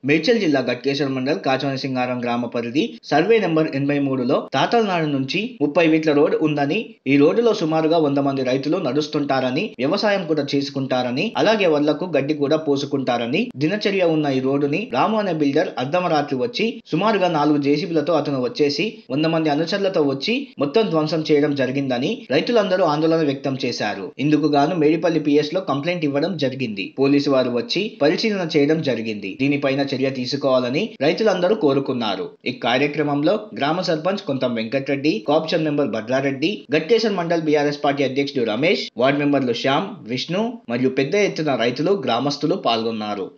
మేడ్చల్ జిల్లా గట్కేశ్వర మండల్ కాచవని సింగారం గ్రామ పరిధి సర్వే నెంబర్ 83లో తాతలనాడు నుంచి 30 మీటర్ల రోడ్ ఉందని, ఈ రోడ్డులో సుమారుగా 100 మంది రైతులు నడుస్తుంటారని, వ్యవసాయం కూడా చేసుకుంటారని, అలాగే వడ్లకు గడ్డి కూడా పోసుకుంటారని దినచర్య ఉన్న ఈ రోడ్డుని రాము అనే బిల్డర్ అర్ధమరాత్రి వచ్చి సుమారుగా 4 జేసీబీలతో అతను వచ్చేసి 100 మంది అనుచరులతో వచ్చి మొత్తం ధ్వంసం చేయడం జరిగిందని రైతులందరూ ఆందోళన వ్యక్తం చేశారు. ఇందుకు గాను మేడిపల్లి PS లో కంప్లైంట్ ఇవ్వడం జరిగింది. పోలీసు వారు వచ్చి పరిశీలన చేయడం జరిగింది. దీనిపైన చర్య తీసుకోవాలని రైతులందరూ కోరుకున్నారు. ఈ కార్యక్రమంలో గ్రామ sarpanch Kontham Venkatareddy, cooption member Bhadrareddy, Ghatkeshwara mandal BRS party అధ్యక్షుడు రమేష్, వార్డు మెంబర్లు శ్యామ్, విష్ణు మరియు పెద్ద ఎత్తున రైతులు, గ్రామస్తులు పాల్గొన్నారు.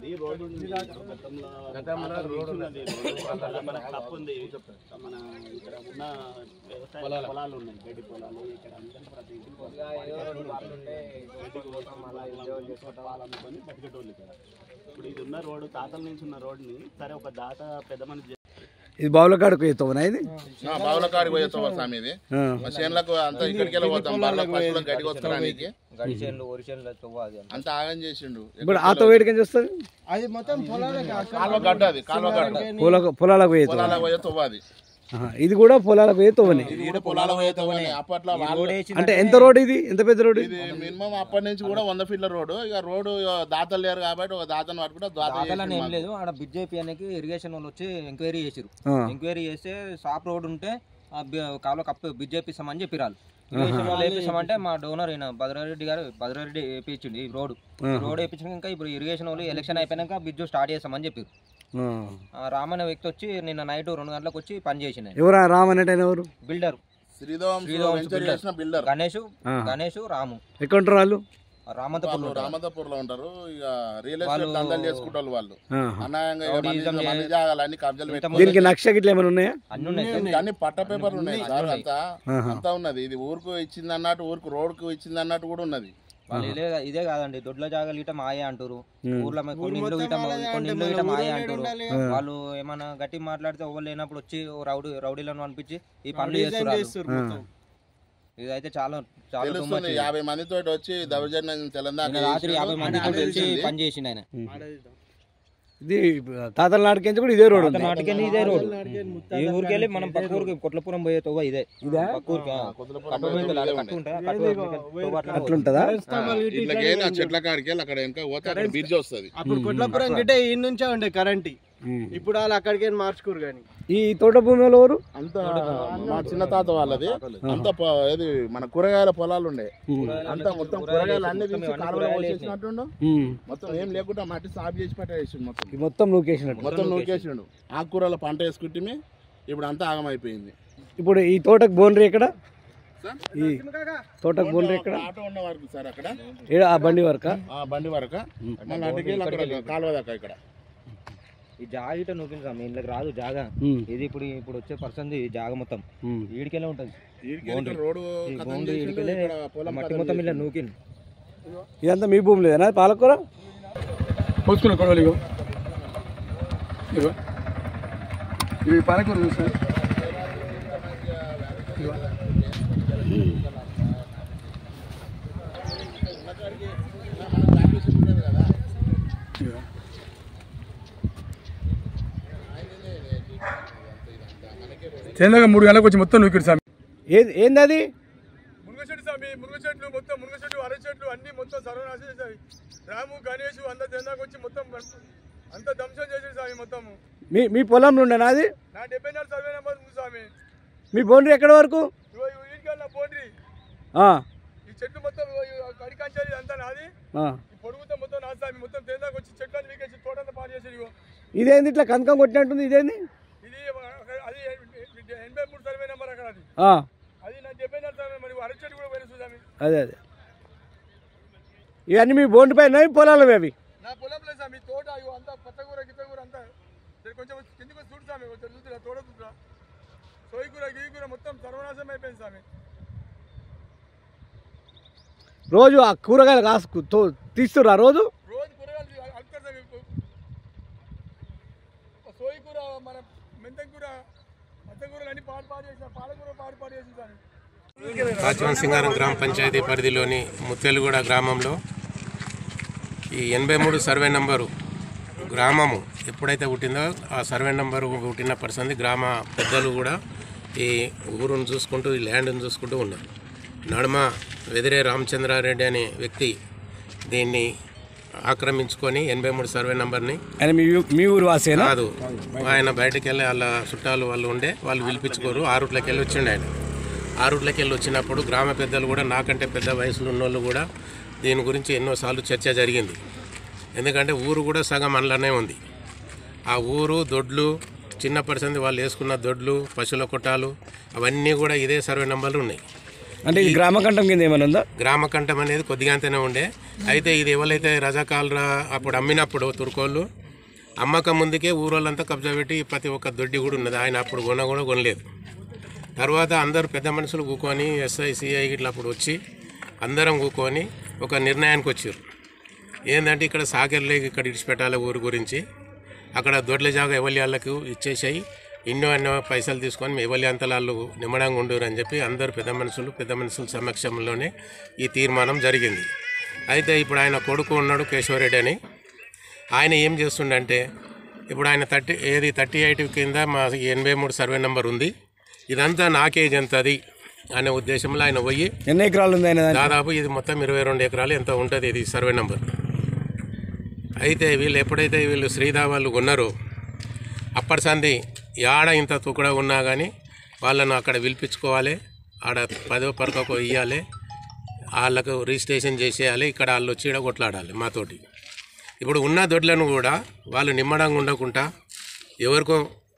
ఇది ఉన్న రోడ్డు తాతల నుంచి ఉన్న రోడ్డుని సరే ఒక దాత పెద్ద మనిషి ఇది బావులకాడికి పోయేస్తావా? ఇది బావులకాడికి పోయేస్తావా స్వామి? ఇది చేనులకు అంతా ఇక్కడికి పోతాం, బర్రెలకు పశువులకు గడికి వస్తానికి అంత ఆగం చేసిండు. ఇప్పుడు ఆతో వేడికి చేస్తుంది అది మొత్తం కాలువ గడ్డ, అది కాలువ గడ్డ పొలాలకు పోయే తవ్వ. అది ఇది కూడా పొలాలకు పోయే తవ్వని. అప్పట్లో అంటే ఎంత రోడ్ ఇది? ఎంత పెద్ద రోడ్ ఇది? మినిమం అప్పటి నుంచి కూడా 100 ఫీట్ల రోడ్డు. ఇక రోడ్డు దాతలు లేరు కాబట్టి ఒక దాతను పట్టుకుంటే ఏం లేదు. ఆడ BJP అనేది ఇరిగేషన్ వాళ్ళు వచ్చి ఎంక్వైరీ చేసారు. ఎంక్వైరీ చేస్తే సాప్ రోడ్ ఉంటే కాలువ కప్పు BJP ఇస్తామని చెప్పిరాలు. వేపిస్తామంటే మా డోనర్ అయిన భద్రారెడ్డి వేయించిండు ఈ రోడ్ వేయించాక ఇంకా ఇప్పుడు ఇరిగేషన్ వాళ్ళు ఎలక్షన్ అయిపోయినాక బ్రిడ్జ్ స్టార్ట్ చేస్తామని చెప్పారు. రామ్ అనే వ్యక్తి వచ్చి నిన్న నైట్ 2 గంటలకు వచ్చి పని చేసిన. ఎవరు రామ్ అనేట? ఎవరు? బిల్డర్ గణేష్ రాము. ఎక్కడ వాళ్ళు? రామంతపూర్ లో ఉంటారు. ఇక రియల్ ఎస్టేట్ దందాలు చేసుకుంటారు వాళ్ళు. దీనికి నక్ష గిట్ల ఏమైనా ఉన్నాయా? అన్ని పట్ట పేపర్లు ఉన్నాయి సార్. అంతా ఉన్నది. ఇది ఊరుకు ఇచ్చింది అన్నట్టు, ఊరుకు రోడ్కు ఇచ్చింది అన్నట్టు కూడా ఉన్నది. ఇదే కాదండి, దొడ్ల జాగాలు గిట్ట మాయే అంటారు. ఊర్లో కొన్ని ఇల్లు గిట్ట మాయే అంటారు. వాళ్ళు ఏమన్నా గట్టి మాట్లాడితే ఎవరు లేనప్పుడు వచ్చి రౌడీలను అనిపించి ఈ పనులు చేస్తున్నారు. ఇదైతే చాలా 50 మందితో వచ్చి దౌర్జన్యం తెలంగాణ రాత్రి 50 మందితో వచ్చి పని చేసిండు ఆయన. ఇది తాతల నాటికి కూడా ఇదే రోడ్? నాటికెళ్ళి ఇదే రోడ్. ఈ ఊరికి వెళ్ళి మనం పక్క ఊరికి కొట్లపురం పోయే తోవ ఇదే. అట్లుంటదా? చెట్ల కాడికి అక్కడ ఇంకా బ్రిడ్జ్ వస్తుంది. అప్పుడు కొట్లపురం గిట్టే ఈ నుంచే ఉండే కరెంట్. ఇప్పుడు వాళ్ళు అక్కడికి మార్చుకోరు. కానీ ఈ తోట భూమిలో ఎవరు? అంతా మా చిన్న తాత వాళ్ళది. అంతా ఇది మన కూరగాయల పొలాలు ఉండే. అంతా మొత్తం కూరగాయలు అన్ని తీసి కాలువలో పోసేసినట్టుండు. మొత్తం ఏం లేకుండా మట్టి సాఫ్ చేసి పెట్టేసి మొత్తం నూకేసిండు. ఆకుకూరల పంట వేసుకుంటే ఇప్పుడు అంతా ఆగమైపోయింది. ఇప్పుడు ఈ తోటకు బౌండరీ ఎక్కడ? ఈ తోటకు బౌండరీ ఎక్కడ? ఆటో ఉన్న వరకు సార్ అక్కడ బండి వరక మళ్ళీ అటుకెళ్ళి అక్కడ కాలువ దాకా ఇక్కడ ఈ జాగా ఇట నూకింది. ఇంట్లోకి రాదు జాగా. ఇది ఇప్పుడు వచ్చే పర్సన్ జాగా మొత్తం ఈడికెళ్ళే ఉంటుంది. మట్టి మొత్తం ఇలా నూకింది. ఇదంతా మీ భూమి లేదనా? పాలకూర పోసుకున్న కొడవలు ఇవి పాలకూర సార్. చేందాక 3 గంటలకు వచ్చి మొత్తం నూకిరు స్వామి. ఏంది అది? మునగచెట్టు స్వామి. మునగచెట్లు మొత్తం మునగచెట్లు అరచెట్లు అన్ని మొత్తం సర్వనాశనం చేసాయి. రాము గణేష్ అంతా చేందాక వచ్చి మొత్తం అంతా ధ్వంసం చేసేది స్వామి. మొత్తం మీ పొలంలో ఉండేనా అది? నా 74 సర్వే నెంబర్ ఉంది స్వామి. మీ బౌండరీ ఎక్కడ వరకు? బౌండరీ ఈ చెట్లు మొత్తం కడికంచాలి అంతా నాది. పొడుగుతో మొత్తం నాది స్వామి. మొత్తం చేందాక వచ్చి చెట్లు వీకేసి తోటంతా పాడు చేసేది. ఇదేంది ఇట్లా కనకం కొట్టినట్టుంది? ఇదేంది? ఇది అది 83 సర్వే నెంబర్ అక్కడ. అది నా 74 సర్వే. మరి అరచెట్టు కూడా పోయిన స్వామి. అదే ఇవన్నీ మీ బోండు పైన పొలాలు అవి? నా పొలం లేదు స్వామి. తోట అంతా పచ్చకూర గిత్తకూర అంతా కొంచెం కిందికి చూడు స్వామి. కొంచెం చూస్తున్నా తోట చూస్తున్నా. సోయికూర గీకూర మొత్తం సర్వనాశనం అయిపోయింది స్వామి. రోజు ఆ కూరగాయలు తీస్తురా? రోజు కూరగాయలు అల్లుతారు స్వామి. సోయికూర, మన మెంతంకూర, పచ్చకూరలు అన్ని పాడు చేసిన, పాలకూర పాడు చేసిన స్వామి. కాచవని సింగారం గ్రామ పంచాయతీ పరిధిలోని ముత్యాలగూడ గ్రామంలో ఈ 83 సర్వే నంబరు గ్రామము ఎప్పుడైతే పుట్టిందో ఆ సర్వే నెంబర్ పుట్టిన పర్సన్ గ్రామ పెద్దలు కూడా ఈ ఊరును చూసుకుంటూ ఈ ల్యాండ్ని చూసుకుంటూ ఉన్నారు. నడుమ వెదిరే రామచంద్రారెడ్డి అనే వ్యక్తి దీన్ని ఆక్రమించుకొని 83 సర్వే నెంబర్ని మీ ఊరు వాసేనా కాదు, ఆయన బయటకు వెళ్ళి వాళ్ళ చుట్టాలు వాళ్ళు ఉండే వాళ్ళు పిలిపించుకోరు. ఆ రూట్లోకి వెళ్ళి వచ్చిండు ఆయన. ఆ రూట్లోకి వెళ్ళి వచ్చినప్పుడు గ్రామ పెద్దలు కూడా నాకంటే పెద్ద వయసులో ఉన్నోళ్ళు కూడా దీని గురించి ఎన్నోసార్లు చర్చ జరిగింది. ఎందుకంటే ఊరు కూడా సగం అందులోనే ఉంది. ఆ ఊరు దొడ్లు చిన్న పర్సెంట్ వాళ్ళు వేసుకున్న దొడ్లు పశువుల కొట్టాలు అవన్నీ కూడా ఇదే సర్వే నెంబర్లు ఉన్నాయి. అంటే ఈ గ్రామకంఠం కింద ఏమైనా ఉందా? గ్రామకంఠం అనేది కొద్దిగా అంతనే ఉండే. అయితే ఇది ఎవరైతే రజాకాలు అప్పుడు అమ్మినప్పుడు తుర్కోళ్ళు అమ్మకం ముందుకే ఊరోళ్ళంతా కబ్జా పెట్టి ప్రతి ఒక్క దొడ్డి కూడా ఉన్నది. ఆయన అప్పుడు కూడా కొనలేదు. తర్వాత అందరూ పెద్ద మనుషులు కూకొని ఎస్ఐ సిఐ ఇట్లా అప్పుడు వచ్చి అందరం కూకొని ఒక నిర్ణయానికి వచ్చారు. ఏంటంటే ఇక్కడ సాగర్లేకి ఇక్కడ ఇడిచిపెట్టాలి ఊరు గురించి, అక్కడ దొడ్ల జాగా ఎవల్యాళ్ళకు ఇచ్చేసాయి, ఎన్నో పైసలు తీసుకొని ఎవల్యాంతలాళ్ళు నిమ్మడంగా ఉండరు అని చెప్పి అందరూ పెద్ద మనుషుల సమక్షంలోనే ఈ తీర్మానం జరిగింది. అయితే ఇప్పుడు ఆయన కొడుకు ఉన్నాడు కేశవరెడ్డి అని. ఆయన ఏం చేస్తుండంటే ఇప్పుడు ఆయన 38 కింద మా 83 సర్వే నెంబర్ ఉంది, ఇదంతా నాకేజ్ ఎంతది అనే ఉద్దేశంలో ఆయన పోయి ఎన్ని ఎకరాలు ఉంది ఆయన? దాదాపు ఇది మొత్తం 22 ఎకరాలు ఎంత ఉంటుంది ఇది సర్వే నెంబర్. అయితే ఎప్పుడైతే వీళ్ళు శ్రీధా వాళ్ళు ఉన్నారో అప్పటి సంది ఆడ ఇంత తుకడా ఉన్నా కానీ వాళ్ళను అక్కడ పిలిపించుకోవాలి, ఆడ 10వ పరకకు ఇవ్వాలి, వాళ్ళకు రిజిస్ట్రేషన్ చేసేయాలి, ఇక్కడ వాళ్ళు వచ్చి ఇక్కడ కొట్లాడాలి మాతోటి. ఇప్పుడు ఉన్న దొడ్లను కూడా వాళ్ళు నిమ్మడంగా ఉండకుండా ఎవరికో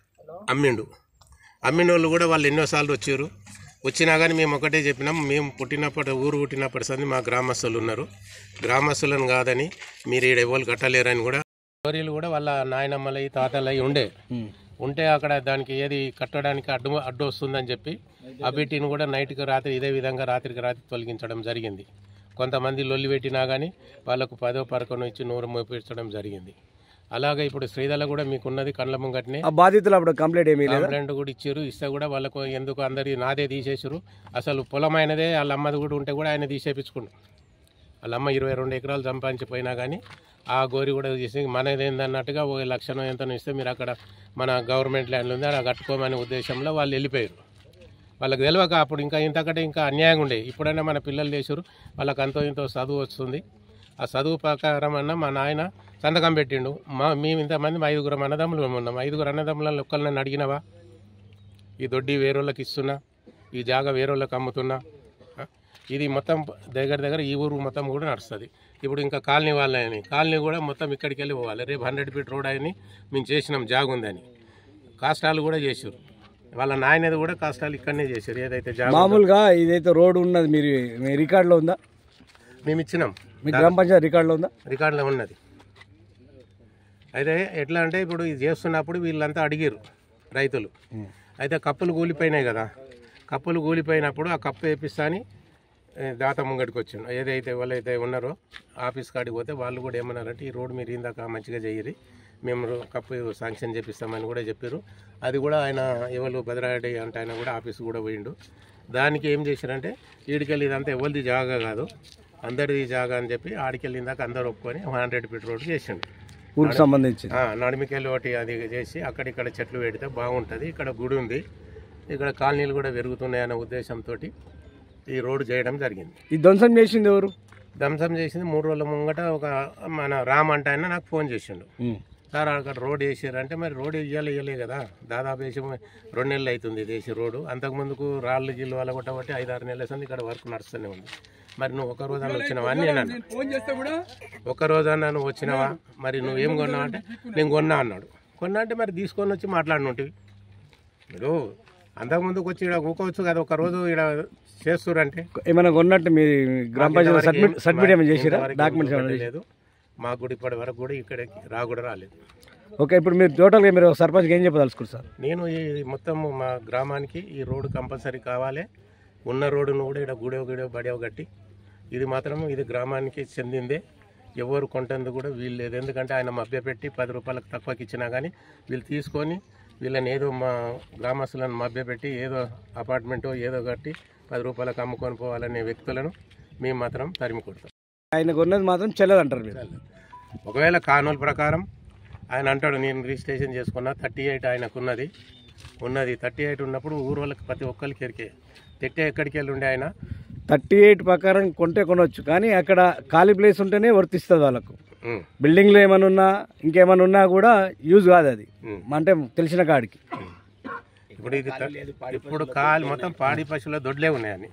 అమ్మిన వాళ్ళు కూడా వాళ్ళు ఎన్నోసార్లు వచ్చారు. వచ్చినా కానీ మేము ఒకటే చెప్పినాం, మేము ఊరు పుట్టినప్పటి సంది మా గ్రామస్తులు ఉన్నారు, గ్రామస్తులను కాదని మీరు ఈడ ఎవరు కట్టలేరని కూడా స్టోరీలు కూడా వాళ్ళ నాయనమ్మలవి తాతలవి ఉంటే అక్కడ దానికి ఏది కట్టడానికి అడ్డు వస్తుందని చెప్పి ఆ బిట్టిని కూడా నైట్కి రాత్రి ఇదే విధంగా రాత్రికి రాత్రి తొలగించడం జరిగింది. కొంతమంది లొల్లి పెట్టినా కానీ వాళ్ళకు 10వ పరకను ఇచ్చి నోరు మోపించడం జరిగింది. అలాగే ఇప్పుడు శ్రీధల కూడా మీకున్నది కండ్ల ముంగట్నే బాధితులు అప్పుడు కంప్లైంట్ కూడా ఇచ్చారు. ఇస్తే కూడా వాళ్ళకు ఎందుకు అందరి నాదే తీసేసారు, అసలు పొలమైనదే వాళ్ళ అమ్మది కూడా ఉంటే కూడా ఆయన తీసేపించుకుండు. వాళ్ళ అమ్మ 22 ఎకరాలు సంపాదించిపోయినా కానీ ఆ గోరి కూడా చేసి మనది ఏందన్నట్టుగా 1 లక్షణం ఎంతనో ఇస్తే మీరు అక్కడ మన గవర్నమెంట్ ల్యాండ్లు ఉంది అలా కట్టుకోమనే ఉద్దేశంలో వాళ్ళు వెళ్ళిపోయారు. వాళ్ళకి తెలియక అప్పుడు ఇంతకంటే అన్యాయంగా ఉండేది. ఇప్పుడైనా మన పిల్లలు చేసారు, వాళ్ళకి ఇంతో చదువు వస్తుంది. ఆ చదువు ప్రకారం అన్న మా నాయన సంతకం పెట్టిండు. మేము ఇంతమంది 5 అన్నదమ్ములు ఉన్నాం. 5 అన్నదమ్ములను ఒక్కళ్ళని అడిగినవా ఈ దొడ్డి వేరేళ్ళకి ఇస్తున్నా, ఈ జాగా వేరేళ్ళకి అమ్ముతున్నా, ఇది మొత్తం దగ్గర ఈ ఊరు మొత్తం కూడా నడుస్తుంది. ఇప్పుడు ఇంకా కాలనీ వాళ్ళని కాలనీ కూడా మొత్తం ఇక్కడికి వెళ్ళి పోవాలి. రేపు 100 ఫీట్ రోడ్ అని మేము చేసినాం, జాగ ఉందని కాష్టాలు కూడా చేసారు. వాళ్ళ నాయనది కూడా కాష్టాలు ఇక్కడనే చేశారు. ఏదైతే జాగ మామూలుగా ఇదైతే రోడ్ ఉన్నది మీ రికార్డులో ఉందా? మేము ఇచ్చినాం, మీ గ్రామ పంచాయతీ రికార్డులో ఉందా? రికార్డులో ఉన్నది. అయితే ఎట్లా అంటే ఇప్పుడు ఇది చేస్తున్నప్పుడు వీళ్ళంతా అడిగారు రైతులు. అయితే కప్పులు కూలిపోయినాయి కదా, కప్పులు కూలిపోయినప్పుడు ఆ కప్పు వేపిస్తా అని దాత ముంగడికి వచ్చాను. ఏదైతే వాళ్ళైతే ఉన్నారో ఆఫీస్ కాడికి పోతే వాళ్ళు కూడా ఏమన్నారంటే ఈ రోడ్డు మీరు ఇందాక మంచిగా చేయరు, మేము కప్పు శాంక్షన్ చేపిస్తామని కూడా చెప్పారు. అది కూడా ఆయన ఎవరు భద్రారెడ్డి అంటే ఆయన కూడా ఆఫీస్ కూడా పోయిండు. దానికి ఏం చేశారంటే ఈడికెళ్ళి ఇదంతా ఎవరిది జాగా కాదు అందరిది జాగా అని చెప్పి ఆడికెళ్ళి ఇందాక అందరు ఒప్పుకొని 100 ఫీట్ రోడ్డు చేసిండు. ఊరికి సంబంధించి నడిమికెళ్ళి ఒకటి అది చేసి అక్కడిక్కడ చెట్లు పెడితే బాగుంటుంది, ఇక్కడ గుడి ఉంది, ఇక్కడ కాలనీలు కూడా పెరుగుతున్నాయి అనే ఉద్దేశంతో ఈ రోడ్డు చేయడం జరిగింది. ఈ ధ్వంసం చేసింది ఎవరు? ధ్వంసం చేసింది 3 రోజుల ముంగట ఒక మన రామ్ అంటే ఆయన నాకు ఫోన్ చేసిండు. సార్ అక్కడ రోడ్ వేసారంటే మరి రోడ్ ఇవ్వలే కదా, దాదాపు వేసి 2 నెలలు అవుతుంది ఇది వేసి రోడ్డు. అంతకుముందుకు రాళ్ళు గిల్లు వాళ్ళ కొట్టబట్టి 5-6 నెలల సంది ఇక్కడ వర్క్ నడుస్తూనే ఉంది. మరి నువ్వు ఒక రోజు అన్న వచ్చినావా అని నేను అన్నా. ఒక రోజు అన్నా నువ్వు వచ్చినావా, మరి నువ్వేం కొన్నావు అంటే నేను కొన్నా అన్నాడు. కొన్నా అంటే మరి తీసుకొని వచ్చి మాట్లాడినవి మీరు అంతకుముందుకు వచ్చి ఇక్కడ కూకోవచ్చు కదా, ఒక రోజు ఇక్కడ చేస్తురంటే ఏమైనా కొన్నట్టు మీ గ్రామ పంచాయతీ సబ్మిట్ ఏమైనా చేసిరా? డాక్యుమెంట్స్ లేదు మాకు కూడా ఇప్పటి వరకు కూడా ఇక్కడ కూడా రాలేదు. ఓకే, ఇప్పుడు మీరు టోటల్గా మీరు సర్పంచ్కి ఏం చెప్పదలుచుకోరు సార్? నేను ఈ మొత్తం మా గ్రామానికి ఈ రోడ్డు కంపల్సరీ కావాలి. ఉన్న రోడ్డును కూడా ఇక్కడ గుడో బడేవ కట్టి ఇది మాత్రం ఇది గ్రామానికి చెందిందే, ఎవరు కొంటందుకు కూడా వీలు లేదు. ఎందుకంటే ఆయన మభ్యపెట్టి 10 రూపాయలకు తక్కువకి ఇచ్చినా కానీ వీళ్ళు తీసుకొని వీళ్ళని ఏదో మా గ్రామస్తులను మభ్యపెట్టి ఏదో అపార్ట్మెంటో ఏదో కట్టి 10 రూపాయలకు అమ్ముకొని పోవాలనే వ్యక్తులను మేము మాత్రం తరిమి కొడతాం. ఆయన కొన్నది మాత్రం చెల్లదంటారు మీరు? ఒకవేళ కానూలు ప్రకారం ఆయన అంటాడు నేను రిజిస్ట్రేషన్ చేసుకున్నా 38 ఆయనకు ఉన్నది 38 ఉన్నప్పుడు ఊరు వాళ్ళకి ప్రతి ఒక్కరికి ఎరికే తెట్టే ఎక్కడికి వెళ్ళి ఉండే ఆయన 38 ప్రకారం కొంటే కొనవచ్చు, కానీ అక్కడ ఖాళీ ప్లేస్ ఉంటేనే వర్తిస్తుంది వాళ్ళకు. బిల్డింగ్లో ఏమైనా ఉన్నా ఇంకేమైనా ఉన్నా కూడా యూజ్ కాదు అది, అంటే తెలిసిన కాడికి. ఇప్పుడు ఇది ఇప్పుడు కాలు మొత్తం పాడి పశువుల దొడ్లే ఉన్నాయని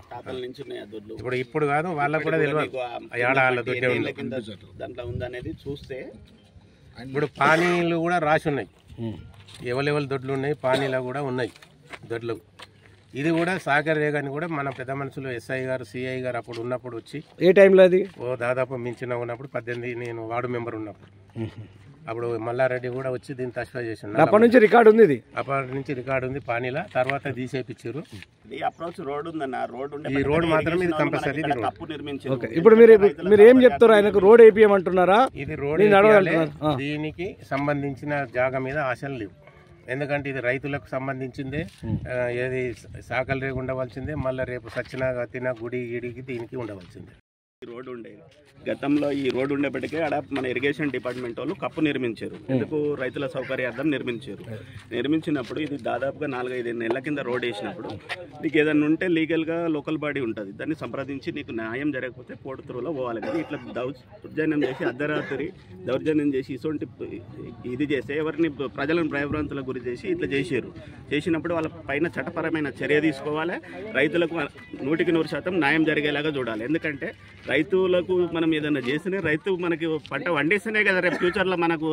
ఇప్పుడు కాదు వాళ్ళకు కూడా తెలియదు ఏడాళ్ళ దొడ్లే ఉన్నాయి దాంట్లో ఉందనేది చూస్తే. ఇప్పుడు పానీలు కూడా రాసి ఉన్నాయి, ఎవరెవరి దొడ్లు ఉన్నాయి పానీలో కూడా ఉన్నాయి దొడ్లు. ఇది కూడా సాగర్ రేగాని కూడా మన పెద్ద మనుషులు ఎస్ఐ గారు సిఐ గారు అప్పుడు ఉన్నప్పుడు వచ్చి ఏ టైంలో అది దాదాపు మించిన ఉన్నప్పుడు 18 నేను వార్డు మెంబర్ ఉన్నప్పుడు అప్పుడు మల్లారెడ్డి కూడా వచ్చి దీన్ని తస్ఫా చేసిండు. అప్పటి నుంచి రికార్డు ఉంది, ఇది అప్పటి నుంచి రికార్డు ఉంది పానీలా. తర్వాత తీసేపించారు. అప్రోచ్ రోడ్ ఉందన్న, ఈ రోడ్ మాత్రం ఇది కంపల్సరీ ఇప్పుడు మీరు ఏం చెప్తారు ఆయనకు? రోడ్ వేపియమంటున్నారా? ఇది రోడ్ దీనికి సంబంధించిన జాగా మీద ఆశలు లేవు, ఎందుకంటే ఇది రైతులకు సంబంధించిందే. ఏది సాకలు రేగు ఉండవలసిందే, మళ్ళీ రేపు సచ్చినా గతినా గుడి గిడికి దీనికి ఉండవలసిందే. రోడ్డు ఉండే గతంలో ఈ రోడ్డు ఉండేప్పటికే ఆడ మన ఇరిగేషన్ డిపార్ట్మెంట్ వాళ్ళు కప్పు నిర్మించారు. ఎందుకు? రైతుల సౌకర్యార్థం నిర్మించినప్పుడు ఇది దాదాపుగా 4-5 నెలల కింద రోడ్ వేసినప్పుడు నీకు ఏదైనా ఉంటే లీగల్గా లోకల్ బాడీ ఉంటుంది, దాన్ని సంప్రదించి నీకు న్యాయం జరగకపోతే కోర్టు త్రూలో పోవాలి. కానీ ఇట్లా దౌర్జన్యం చేసి అర్ధరాత్రి దౌర్జన్యం చేసి ఇటువంటి ఇది చేస్తే ఎవరిని ప్రజలను భయభ్రాంతులకు గురి చేసి ఇట్లా చేసినప్పుడు వాళ్ళ పైన చట్టపరమైన చర్య తీసుకోవాలి. రైతులకు 100% న్యాయం జరిగేలాగా చూడాలి. ఎందుకంటే రైతులకు మనం ఏదైనా చేస్తేనే రైతు మనకి పంట వండిస్తేనే కదా రేపు ఫ్యూచర్లో మనకు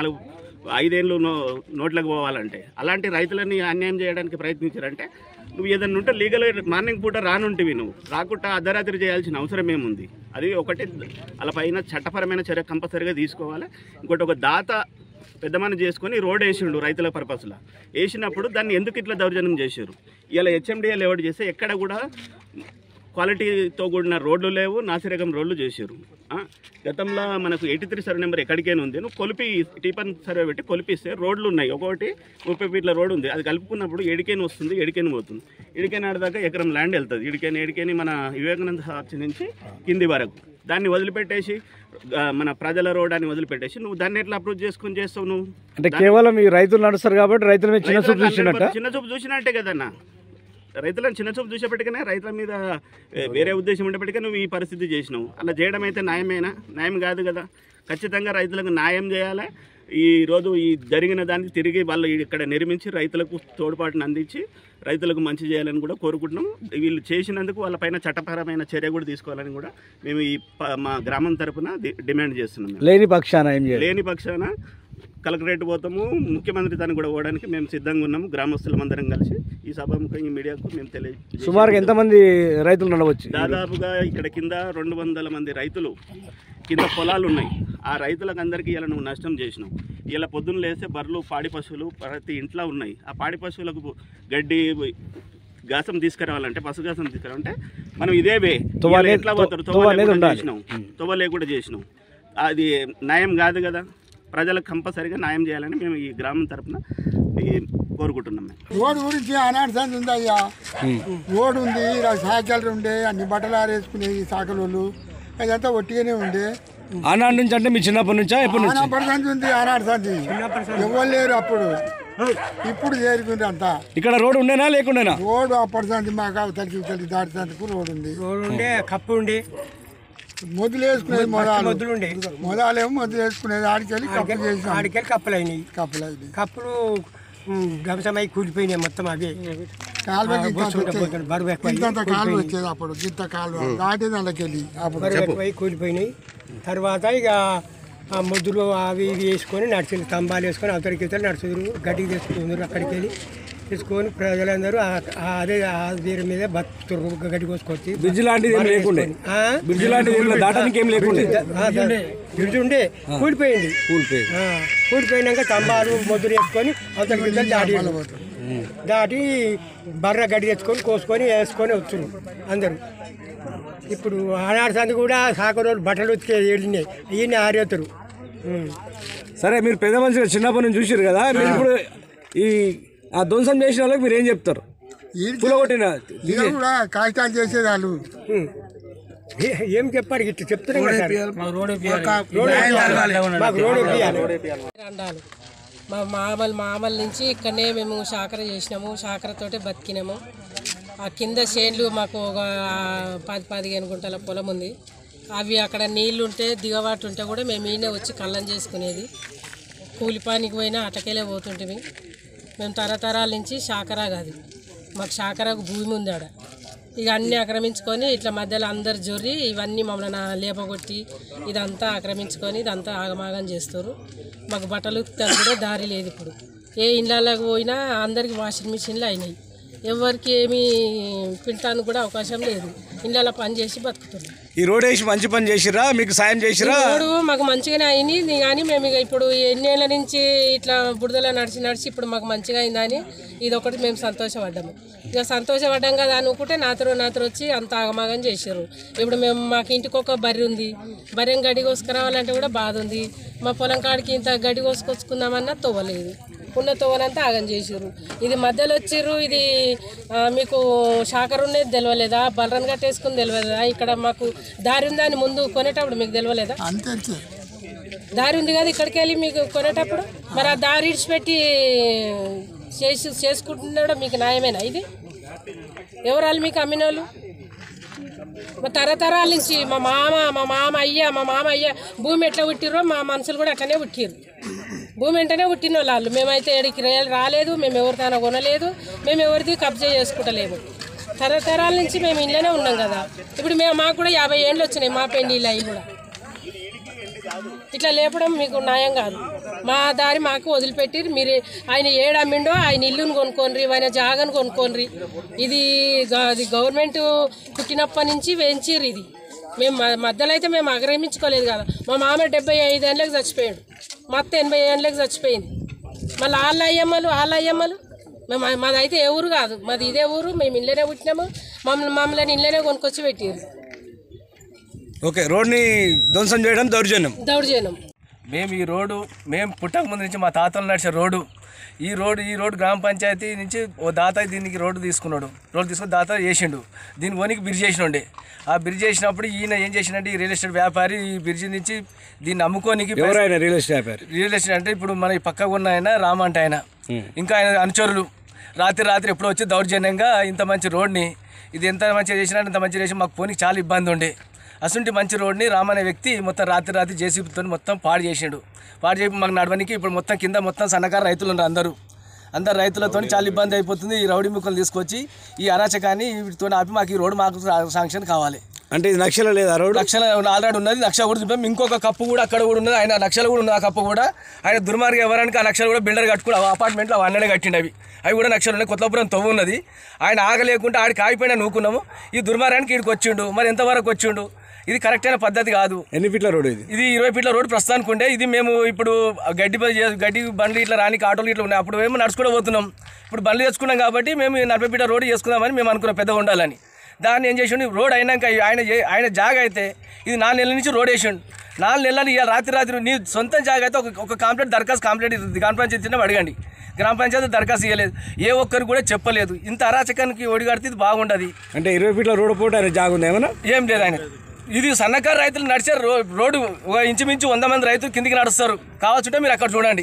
4-5 ఏళ్ళు నోట్లకు పోవాలంటే. అలాంటి రైతులని అన్యాయం చేయడానికి ప్రయత్నించారంటే నువ్వు ఏదైనా ఉంటే లీగల్ మార్నింగ్ పూట రానుంటివి, నువ్వు రాకుండా అర్ధరాత్రి చేయాల్సిన అవసరం ఏముంది? అది ఒకటి. అలా పైన చట్టపరమైన చర్య కంపల్సరీగా తీసుకోవాలి. ఇంకోటి, ఒక దాత పెద్దమని చేసుకొని రోడ్ వేసిండు రైతుల పర్పస్లో. వేసినప్పుడు దాన్ని ఎందుకు ఇట్లా దౌర్జన్యం చేశారు? ఇలా హెచ్ఎండిఏ లేఅవుట్ చేస్తే ఎక్కడ కూడా క్వాలిటీతో కూడిన రోడ్లు లేవు, నాసిరకం రోడ్లు చేశారు. గతంలో మనకు 83 సర్వే నెంబర్ ఎక్కడికైనా ఉంది, నువ్వు కొలిపి టీపన్ సర్వే పెట్టి కొలిపిస్తే రోడ్లు ఉన్నాయి. ఒకటి 30 ఫీట్ల రోడ్డు ఉంది, అది కలుపుకున్నప్పుడు ఎడికేని వస్తుంది, ఎడికేని పోతుంది. ఎడికేని ఆడదాకా ఎకరం ల్యాండ్ వెళ్తుంది. ఎడికేని మన వివేకానంద హార్చి నుంచి కింది వరకు దాన్ని వదిలిపెట్టేసి మన ప్రజల రోడ్ అని వదిలిపెట్టేసి నువ్వు దాన్ని ఎట్లా అప్రోచ్ చేసుకుని చేస్తావు? నువ్వు అంటే కేవలం ఈ రైతులు నడుస్తారు కాబట్టి రైతుల మీద చిన్న చూపు చూసినట్టే కదన్నా. రైతులను చిన్న చూపు చూసేప్పటికనే రైతుల మీద వేరే ఉద్దేశం ఉండేప్పటికీ నువ్వు ఈ పరిస్థితి చేసినావు. అలా చేయడం అయితే న్యాయమేనా? న్యాయం కాదు కదా. ఖచ్చితంగా రైతులకు న్యాయం చేయాలి. ఈరోజు ఈ జరిగిన దాన్ని తిరిగి వాళ్ళు ఇక్కడ నిర్మించి రైతులకు తోడ్పాటును అందించి రైతులకు మంచి చేయాలని కూడా కోరుకుంటున్నాం. వీళ్ళు చేసినందుకు వాళ్ళపైన చట్టపరమైన చర్య కూడా తీసుకోవాలని కూడా మేము ఈ మా గ్రామం తరఫున డిమాండ్ చేస్తున్నాం. లేని పక్షాన కలెక్టరేట్ పోతాము, ముఖ్యమంత్రి దాన్ని కూడా పోవడానికి మేము సిద్ధంగా ఉన్నాము. గ్రామస్తులందరం కలిసి ఈ సభాముఖంగా మీడియాకు మేము తెలియజేస్తాము. సుమారుగా ఎంతమంది రైతులు నడవచ్చు? దాదాపుగా ఇక్కడ కింద 200 మంది రైతులు కింద పొలాలు ఉన్నాయి. ఆ రైతులకు అందరికీ ఇలా నువ్వు నష్టం చేసినావు. ఇలా పొద్దున్న లేస్తే బర్రెలు పాడి పశువులు ప్రతి ఇంట్లో ఉన్నాయి. ఆ పాడి పశువులకు గడ్డి గాసం తీసుకురావాలంటే, పశుగాసం తీసుకురావాలంటే మనం ఇదే ఎట్లా పోతారు? తొవ్వ లేకుండా చేసినాం. అది న్యాయం కాదు కదా. ప్రజలకు కంపల్సరిగా న్యాయం చేయాలని మేము ఈ గ్రామం తరఫున కోరుకుంటున్నాం. రోడ్డు గురించి అనార్థం ఉంది అయ్యా. రోడ్డు ఉంది, సైకిళ్ళు ఉండే, అన్ని బట్టలు ఆరేసుకునే సాకలు అదంతా ఒట్టిగానే ఉండే. ఆనాడు నుంచి అంటే మీ చిన్నప్పటి నుంచా? చిన్నప్పటి ఉంది ఆనాడుతుంది. ఎవరు లేరు అప్పుడు, ఇప్పుడు చేరుకుంది అంతా. ఇక్కడ రోడ్డు ఉండేనా లేకుండా? రోడ్డు అప్పటి మాకు అవతలికి దాటినందుకు రోడ్డు ఉంది. రోడ్డు ఉండే, కప్పు ఉండే, మొదలు వేసుకునేది మొదలేమో మొదలు వేసుకునేది. ఆడికెళ్ళి కప్పు చేసి ఆడికెళ్ళి కప్పులైనాయి. కప్పులు గమసమై కూలిపోయినాయి మొత్తం. అవి కాలువ వచ్చేది అప్పుడు, గింత కాలువ దాటి దాంట్లోకెళ్ళి ఎక్కువై కూలిపోయినాయి. తర్వాత ఇక మొద్దులు అవి ఇవి వేసుకొని నడిచి స్తంభాలు వేసుకొని అవతలికి ఇతరు నడుచుదురు, గడ్డికి తెచ్చుకుందరు. అక్కడికి వెళ్ళి తీసుకొని ప్రజలందరూ అదే దీని మీద బతుకుతారు. గడ్డి కోసుకొచ్చి బ్రిడ్జ్ లాంటిది బ్రిడ్జ్ ఉండే కూలిపోయింది. కూలిపోయినాక స్తంభాలు మొద్దులు వేసుకొని అవతలికి దాటి బర్ర గడ్డి తెచ్చుకొని కోసుకొని వేసుకొని వచ్చును అందరూ. ఇప్పుడు ఆనాడు సంది కూడా సాకు రోజులు బట్టలు ఉతికే ఏడినాయి, ఇవన్నీ ఆరేతారు. సరే, మీరు పెద్ద మనుషులు చిన్నప్పటి నుంచి చూసారు కదా, మీరు ఇప్పుడు ఈ ఆ ధ్వంసం చేసిన వాళ్ళకి మీరు ఏం చెప్తారు? కూడా కాగితాలు చేసేది వాళ్ళు ఏం చెప్పాడు ఇట్లా చెప్తున్నాం మాకు రోడ్ అండాలు మా మామల నుంచి ఇక్కడనే మేము శాఖర చేసినాము, శాఖరతోటే బతికినాము. ఆ కింద చేన్లు మాకు ఒక 10-15 గుంటల పొలం ఉంది. అవి అక్కడ నీళ్లు ఉంటే దిగవాటు ఉంటే కూడా మేము ఈయనే వచ్చి కళ్ళం చేసుకునేది. కూలి పనికి పోయినా అటకెళ్ళే పోతుంటే మేము తరతరాల నుంచి శాఖరా కాదు, మాకు శాఖరకు భూమి ఉంది ఆడ. ఇక అన్నీ ఆక్రమించుకొని ఇట్లా మధ్యలో అందరు జొర్రి ఇవన్నీ మమ్మల్ని లేపగొట్టి ఇదంతా ఆక్రమించుకొని ఇదంతా ఆగమాగం చేస్తారు. మాకు బట్టలు కూడా దారి లేదు. ఇప్పుడు ఏ ఇళ్ళకి పోయినా అందరికి వాషింగ్ మిషన్లు అయినాయి, ఎవరికి ఏమీ పింటానికి కూడా అవకాశం లేదు. ఇళ్ళలో పని చేసి బతుకుతున్నాం. ఈ రోడ్ వేసి మంచి పని చేసిరా, మీకు సాయం చేసిరా? రోడ్డు మాకు మంచిగానే అయింది, కానీ మేము ఇక ఇప్పుడు ఎన్నేళ్ళ నుంచి ఇట్లా బురదలో నడిచి ఇప్పుడు మాకు మంచిగా అయిందని ఇదొకటి మేము సంతోషపడ్డాము. ఇక సంతోషపడ్డాం కదా అనుకుంటే నాతరు వచ్చి అంత ఆగమాగం చేశారు. ఇప్పుడు మేము మాకు ఇంటికి ఒక బర్రె ఉంది, బర్రెని గడ్డి కోసుకురావాలంటే కూడా బాధ ఉంది. మా పొలం కాడికి ఇంత గడ్డి కోసుకొచ్చుకుందామన్నా తవ్వలేదు, ఉన్న తోవనంతా ఆగం చేసారు. ఇది మధ్యలో వచ్చిర్రు, ఇది మీకు శాఖరు ఉన్నది తెలియలేదా, బలరన్ కట్టేసుకుని తెలియలేదా, ఇక్కడ మాకు దారి ఉందని ముందు కొనేటప్పుడు మీకు తెలియలేదా? దారి ఉంది కదా ఇక్కడికి వెళ్ళి మీకు కొనేటప్పుడు, మరి ఆ దారి ఇడిచిపెట్టి చేసుకుంటున్నాడో మీకు న్యాయమేనా? ఇది ఎవరాలు మీకు అమ్మిన వాళ్ళు? మా తరతరాల నుంచి మా మామ అయ్య భూమి ఎట్లా పుట్టిర్రో మా మనుషులు కూడా అట్లనే పుట్టిర్రు. భూమి వెంటనే పుట్టిన వాళ్ళు. మేమైతే ఎడికి రాలేదు, మేము ఎవరితోనో కొనలేదు, మేము ఎవరిది కబ్జా చేసుకుంటలేము. తరతరాల నుంచి మేము ఇంట్లోనే ఉన్నాం కదా. ఇప్పుడు మాకు కూడా 50 ఏళ్ళు వచ్చినాయి మా పెండిళ్ళు అవి కూడా. ఇట్లా లేపడం మీకు న్యాయం కాదు. మా దారి మాకు వదిలిపెట్టి మీరు ఆయన ఏడమ్మిండో ఆయన ఇల్లును కొనుక్కోండి, ఆయన జాగను కొనుక్కోండి. ఇది గవర్నమెంట్ పుట్టినప్పటి నుంచి వేయించిర్రు. ఇది మేము మధ్యలో అయితే మేము ఆక్రమించుకోలేదు కదా. మా మామ 75 ఏళ్ళకి చచ్చిపోయాడు, మా అత్త 80 ఏళ్ళకి చచ్చిపోయింది. మళ్ళీ వాళ్ళ అయ్యమ్మలు మాది అయితే ఏ ఊరు కాదు, మాది ఇదే ఊరు. మేము ఇళ్ళనే పుట్టినాము, మమ్మల్ని ఇళ్ళనే కొనుక్కొచ్చి పెట్టారు. ఓకే, రోడ్ని ధ్వంసం చేయడం దౌర్జన్యం. మేము ఈ రోడ్డు మేము పుట్టక ముందు నుంచి మా తాతలు నడిచే రోడ్డు ఈ రోడ్డు గ్రామ పంచాయతీ నుంచి ఓ దాత దీనికి రోడ్డు తీసుకుని దాత చేసిండు. దీని ఓనికి బ్రిడ్జ్ చేసినండే. ఆ బ్రిడ్జ్ చేసినప్పుడు ఈయన ఏం చేసినంటే ఈ రియల్ ఎస్టేట్ వ్యాపారి ఈ బ్రిడ్జ్ నుంచి దీన్ని అమ్ముకోనికి రియల్ ఎస్టేట్ అంటే ఇప్పుడు మన ఈ పక్కకు ఉన్న ఆయన రామ అంటే ఆయన ఇంకా ఆయన అనుచరులు రాత్రి ఎప్పుడో వచ్చి దౌర్జన్యంగా ఇంత మంచి రోడ్ని ఇది ఎంత మంచిగా చేసినా ఇంత మంచిగా చేసి మాకు పోనీకి చాలా ఇబ్బంది ఉండే. అసలు మంచి రోడ్ని రామ్ అనే వ్యక్తి మొత్తం రాత్రి జేసీబీతో మొత్తం పాడు చేసిండు. పాడు చేసి మాకు నడవడానికి ఇప్పుడు మొత్తం కింద మొత్తం సన్నకారు రైతులు ఉన్నారు. అందరు రైతులతో చాలా ఇబ్బంది అయిపోతుంది. ఈ రౌడీ ముక్కలు తీసుకొచ్చి ఈ అరాచకాన్ని వీటితో ఆపి మాకు ఈ రోడ్డు మాకు శాంక్షన్ కావాలి. అంటే ఇది లక్షల లేదా రోడ్డు? లక్షల ఆల్రెడీ ఉన్నది, లక్ష కూడా చూపాం. ఇంకొక కప్పు కూడా అక్కడ కూడా ఉన్నది, ఆయన లక్షలు కూడా ఉన్నది. ఆ కప్పు కూడా ఆయన దుర్మార్గం ఎవరానికి ఆ లక్షలు కూడా బిల్డర్ కట్టుకుని అపార్ట్మెంట్లో అన్ననే కట్టిండు. అవి కూడా లక్షలు ఉన్నాయి. కొత్తపురం తవ్వు ఉన్నది, ఆయన ఆగలేకుండా ఆడికి ఆగిపోయినా నూకున్నాము. ఈ దుర్మార్గానికి వీడికి వచ్చిండు. మరి ఎంతవరకు వచ్చిండు? ఇది కరెక్ట్ అయిన పద్ధతి కాదు. ఎన్ని ఫీట్ల రోడ్డు ఇది? ఇది 20 ఫీట్ల రోడ్డు ప్రస్తుతానికి ఉండే. ఇది మేము ఇప్పుడు గడ్డి బండ్లు ఇట్లా రానికి ఆటోలు ఇట్లా ఉన్నాయి. అప్పుడు మేము నడుచుకుంటూ పోతున్నాం. ఇప్పుడు బండ్లు తెచ్చుకున్నాం కాబట్టి మేము 40 ఫీట్ల రోడ్డు చేసుకుందామని మేము అనుకున్నాం, పెద్దగా ఉండాలని. దాన్ని ఏం చేసిండు, రోడ్ అయినాక ఆయన జాగ అయితే ఇది 4 నెలల నుంచి రోడ్ వేసిండు. 4 నెలలు ఇవాళ రాత్రి నీ సొంత జాగ అయితే ఒక కంప్లైంట్ ఇస్తుంది. గ్రామ పంచాయతీ అడగండి, గ్రామ పంచాయతీ దరఖాస్తు ఇవ్వలేదు, ఏ ఒక్కరు కూడా చెప్పలేదు. ఇంత అరాచకానికి ఒడిగడితే ఇది బాగుండదు. అంటే 20 ఫీట్ల రోడ్డు పోటీ ఆయన జాగ ఉంది ఏమన్నా? ఏం లేదు. ఆయన ఇది సన్నకారు రైతులు నడిచే రోడ్డు. ఒక ఇంచుమించు 100 మంది రైతులు కిందికి నడుస్తారు. కావాల్సింటే మీరు అక్కడ చూడండి.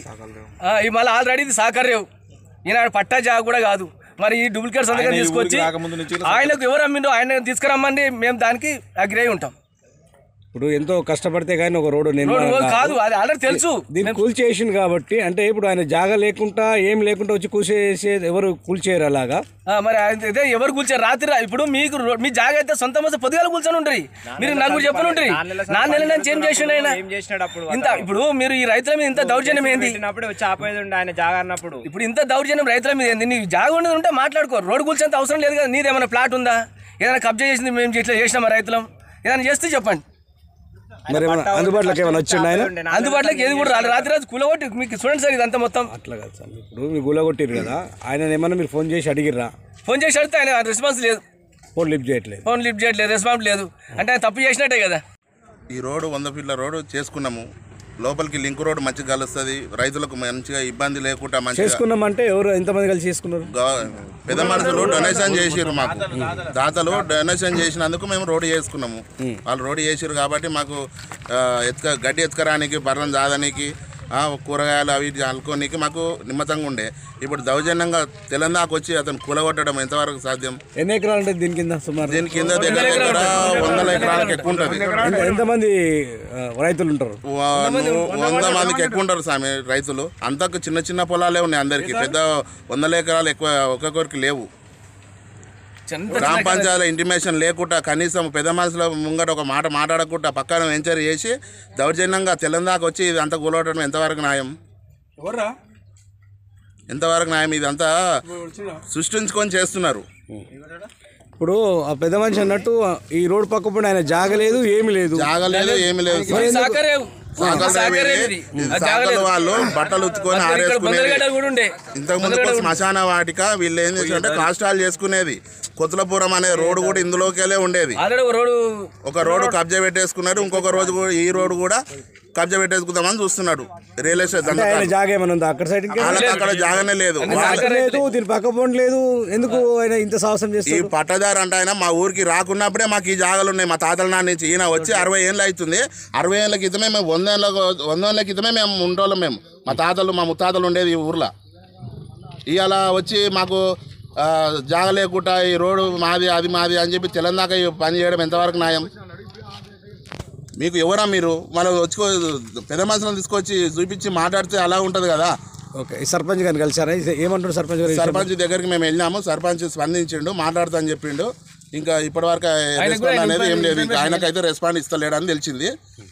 ఈ మళ్ళీ ఆల్రెడీ ఇది సాకర్యవు, ఈయన పట్టా జాగ కూడా కాదు. మరి ఈ డూప్లికేట్ సంతకం తీసుకొచ్చి ఆయనకు ఎవరు అమ్మిండో ఆయన తీసుకురమ్మండి, మేము దానికి అగ్రి అయి ఉంటాం. ఇప్పుడు ఎంతో కష్టపడితే కానీ ఒక రోడ్డు కాదు, అది ఆల్రెడీ తెలుసు. దీన్ని కూల్చేసింది కాబట్టి అంటే ఇప్పుడు ఆయన జాగా లేకుండా ఏం లేకుండా వచ్చి కూల్చేసేది ఎవరు కూల్చేయరు అలాగా? మరి అదే ఎవరు కూల్చారు రాత్రి? ఇప్పుడు మీకు మీ జాగా అయితే సొంత మోస పొద్దుగాల కూల్చొని ఉంటాయి. మీరు నలుగురు చెప్పని ఉంటాయి. 4 నెలల నుంచి ఏం చేసిండు ఆయన? ఇంత ఇప్పుడు మీరు ఈ రైతుల మీద ఇంత దౌర్జన్యం ఏంది? ఇప్పుడు ఇంత దౌర్జన్యం రైతుల మీద ఏంది? నీ జాగా ఉండదు ఉంటే మాట్లాడుకో. రోడ్డు కూల్చేంత అవసరం లేదు కదా. నీదేమైనా ప్లాట్ ఉందా? ఏదైనా కబ్జా చేసింది మేము ఇట్లా చేసినామా రైతులం? ఏదైనా చేస్తే చెప్పండి. మరి అందుబాటులోకి ఏమైనా వచ్చిండు ఆయన? అందుబాటులోకి ఏది కూడా రాలేదు. రాత్రి కూలగొట్టి మీకు చూడండి సార్, ఇదంతా మొత్తం అట్లా కాదు సార్. ఇప్పుడు మీరు కూలగొట్టిరు కదా, ఆయన ఏమన్నా మీరు ఫోన్ చేసి అడిగిర్రా? ఫోన్ చేసి అడిగితే ఆయన రెస్పాన్స్ లేదు, ఫోన్ లిఫ్ట్ చేయట్లేదు, రెస్పాన్స్ లేదు. అంటే ఆయన తప్పు చేసినట్టే కదా. ఈ రోడ్డు 100 ఫీట్ల రోడ్డు చేసుకున్నాము. లోపలికి లింక్ రోడ్ మంచిగా కలుస్తుంది, రైతులకు మంచిగా ఇబ్బంది లేకుండా మంచిగా చేసుకున్నామంటే ఎవరు ఎంతమంది కలిసి చేసుకున్నారు? పెద్ద మనుషులు డొనేషన్ చేసిరు, మాకు దాతలు డొనేషన్ చేసినందుకు మేము రోడ్డు చేసుకున్నాము. వాళ్ళు రోడ్డు చేసిరు కాబట్టి మాకు గడ్డి ఎత్తుకరానికి, బర్రం జాదనికి, కూరగాయలు అవి అల్లుకోనికి మాకు నిమ్మతంగా ఉండే. ఇప్పుడు దౌర్జన్యంగా తెలంగాణకు వచ్చి అతను కూలగొట్టడం ఎంతవరకు సాధ్యం? ఎన్ని ఎకరాలు ఉంటుంది దీని కింద? సుమారు దీని కింద దగ్గర 100 ఎకరాలకు ఎక్కువ ఉంటుంది. ఎంతమంది రైతులు ఉంటారు? 100 మందికి ఎక్కువ ఉంటారు స్వామి రైతులు. అంతకు చిన్న చిన్న పొలాలే ఉన్నాయి అందరికి, పెద్ద 100 ఎకరాలు ఎక్కువ ఒక్కొక్కరికి లేవు. గ్రామ పంచాయతీలో ఇంటిమేషన్ లేకుండా, కనీసం పెద్ద మనుషుల ముంగట ఒక మాట మాట్లాడకుండా పక్కన వెంచర్ చేసి దౌర్జన్యంగా తెలంగాణకు వచ్చి ఇది అంతా కూలవటం ఎంతవరకు న్యాయం? ఎంతవరకు న్యాయం? ఇదంతా సృష్టించుకొని చేస్తున్నారు. ఇప్పుడు ఆ పెద్ద మనిషి అన్నట్టు ఈ రోడ్డు పక్కపడి ఆయన జాగలేదు, ఏమి లేదు, వాళ్ళు బట్టలు ఉత్తుకొని ఆరేసుకునేది. ఇంతకు ముందు శ్మశాన వాటిక వీళ్ళు ఏం చేశారంటే కాస్టాలు చేసుకునేది. కొత్తలపురం అనే రోడ్డు కూడా ఇందులోకెళ్ళే ఉండేది. ఒక రోడ్డు కబ్జా పెట్టేసుకున్నారు, ఇంకొక రోజు ఈ రోడ్డు కూడా కబ్జా పెట్టేసుకుందామని చూస్తున్నాడు రియల్ ఎస్టేట్. జాగా ఏమైనా ఉందా అక్కడ సైడ్? అక్కడ జాగానే లేదు, దీని పక్క పోండి లేదు. ఎందుకు ఆయన ఇంత సాహసం చేస్తారు? ఈ పట్టదారు అంటే ఆయన మా ఊరికి రాకున్నప్పుడే మాకు ఈ జాగాలు ఉన్నాయి. మా తాతల నాన్న నుంచి ఈయన వచ్చి 60 ఏళ్ళు అవుతుంది. 60 ఏళ్ళ క్రితమే మేము 100 ఏళ్ళ క్రితమే మేము ఉండేవాళ్ళం. మేము మా ముత్తాతలు ఉండేది ఈ ఊర్లో. ఇవాళ వచ్చి మాకు జాగ లేకుండా ఈ రోడ్డు మాది అది మాది అని చెప్పి తెలంగాణ పని చేయడం ఎంతవరకు న్యాయం? మీకు ఎవరా మీరు? మనం వచ్చి పెద్ద మనుషులను తీసుకొచ్చి చూపించి మాట్లాడితే అలా ఉంటుంది కదా. ఓకే, ఈ సర్పంచ్ గారిని కలిసారా? ఏమంటారు సర్పంచ్ గారు? సర్పంచ్ దగ్గరికి మేము వెళ్ళినాము, సర్పంచ్ స్పందించిండు, మాట్లాడుతా అని చెప్పిండు. ఇంకా ఇప్పటివరకు రెస్పాండ్ అనేది ఏం లేదు. ఇంకా ఆయనకైతే రెస్పాండ్ ఇస్తలేడని తెలిసింది.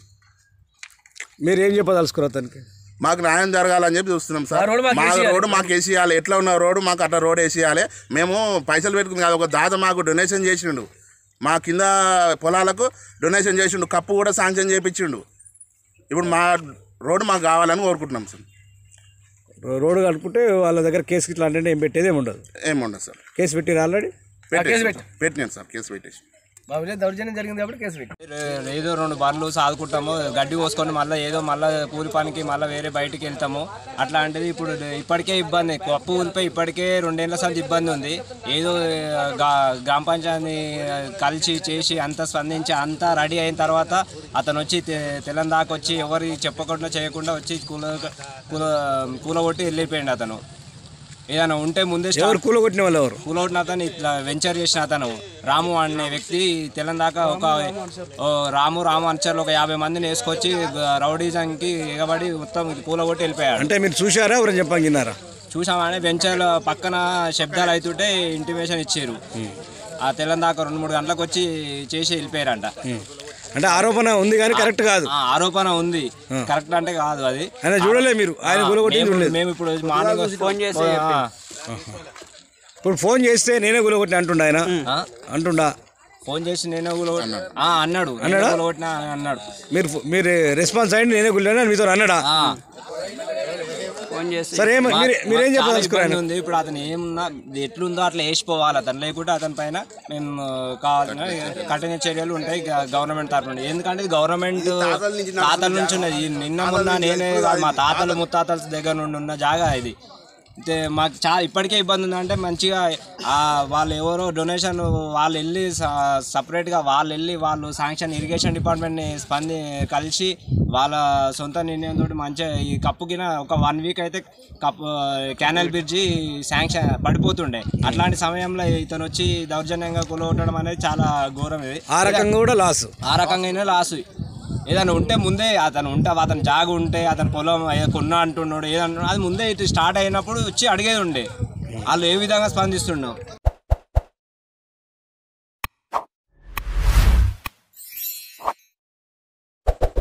మీరు ఏం చెప్పదలుచుకున్నారు అతనికి? మాకు న్యాయం జరగాలని చెప్పి చూస్తున్నాం సార్. మా రోడ్డు మాకు వేసేయాలి, ఎట్లా ఉన్న రోడ్డు మాకు అట్లా రోడ్ వేసేయాలి. మేము పైసలు పెట్టుకుని కాదు, ఒక దాత మాకు డొనేషన్ చేసిండు, మా కింద పొలాలకు డొనేషన్ చేసిండు, కప్పు కూడా శాంక్షన్ చేయించిండు. ఇప్పుడు మా రోడ్డు మాకు కావాలని కోరుకుంటున్నాం సార్. రోడ్డు కట్టుకుంటే వాళ్ళ దగ్గర కేసు ఇట్లా అంటే ఏం పెట్టేది ఏముండదు సార్. కేసు పెట్టిరు ఆల్రెడీ? పెట్టినాను సార్, కేసు పెట్టేసి. దౌర్జన్యం జరిగింది కాబట్టి కేసు పెట్టి ఏదో 2 బండ్లు సాదుకుంటాము, గడ్డి పోసుకొని మళ్ళీ ఏదో మళ్ళీ కూలి పనికి మళ్ళీ వేరే బయటికి వెళ్తాము. అట్లాంటిది ఇప్పుడు ఇప్పటికే ఇబ్బంది, కప్పు ఊలిపోయి ఇప్పటికే 2 ఏళ్ల సంది ఇబ్బంది ఉంది. ఏదో గ్రామ పంచాయతీ కలిసి చేసి అంతా స్పందించి అంతా రెడీ అయిన తర్వాత అతను వచ్చి తెలంగాణకు వచ్చి ఎవరి చెప్పకుండా చేయకుండా వచ్చి కూలగొట్టి వెళ్ళిపోయింది. అతను ఏదైనా ఉంటే ముందే కూలగొట్టిన వాళ్ళు ఎవరు? కూలగొట్టిన అతను ఇట్లా వెంచర్ చేసిన అతను రాము అనే వ్యక్తి తెలంగాణ ఒక రాము అనుచరులు ఒక 50 మందిని వేసుకొచ్చి రౌడీజంకి ఎగబడి మొత్తం కూలగొట్టి వెళ్ళిపోయాడు. అంటే మీరు చూసారా? ఎవరైనా చెప్పారా? చూసామని వెంచర్ పక్కన శబ్దాలు అవుతుంటే ఇంటిమేషన్ ఇచ్చారు. ఆ తెలంగాణ 2-3 గంటలకు వచ్చి చేసి వెళ్ళిపోయారంట. అంటే ఆరోపణ ఉంది కానీ కరెక్ట్ కాదు. ఆరోపణ ఉంది, కరెక్ట్ అంటే కాదు. అది చూడలేదు మీరు? ఆయన మేము ఇప్పుడు మార్నింగ్ ఫోన్ చేసి ఇప్పుడు ఫోన్ చేస్తే నేనే గులగొట్టిన అంటుండ ఆయన అంటుండా? ఫోన్ చేసి నేనే గులగొట్టినా అన్నాడు. అన్నాడు. మీరు రెస్పాన్స్ అయ్యండి, నేనే గుల్లాను మీతో అన్నాడా? ఫోన్ చేసి సరే మీరేం చెప్పాలి? ఉంది ఇప్పుడు అతను ఏమున్నా ఎట్లుందో అట్లా వేసిపోవాలి అతను, లేకుంటే అతని పైన మేము కావాల్సిన కఠిన చర్యలు ఉంటాయి గవర్నమెంట్ తరఫు నుండి. ఎందుకంటే ఇది గవర్నమెంట్ తాతల నుంచి ఉన్నది. నిన్న మొన్న నేనే మా తాతలు ముత్తాతల దగ్గర నుండి ఉన్న జాగా ఇది. మాకు చాలా ఇప్పటికే ఇబ్బంది ఉందంటే మంచిగా వాళ్ళు ఎవరో డొనేషన్ వాళ్ళు వెళ్ళి సపరేట్గా వాళ్ళు శాంక్షన్ ఇరిగేషన్ డిపార్ట్మెంట్ని కలిసి వాళ్ళ సొంత నిర్ణయంతో మంచిగా ఈ కప్పుకిన ఒక 1 వీక్ అయితే క్యానల్ బ్రిడ్జి శాంక్షన్ పడిపోతుండే. అట్లాంటి సమయంలో ఇతను వచ్చి దౌర్జన్యంగా కూలగొట్టడం అనేది చాలా ఘోరం. ఇది ఆ రకంగా కూడా లాసు, ఆ రకంగా లాసు. ఏదైనా ఉంటే ముందే అతను జాగ ఉంటే అతను పొలం కొన్నా అంటున్నాడు ఏదన్నా అది ముందే ఇటు స్టార్ట్ అయినప్పుడు వచ్చి అడిగేది ఉండే. వాళ్ళు ఏ విధంగా స్పందిస్తున్నావు.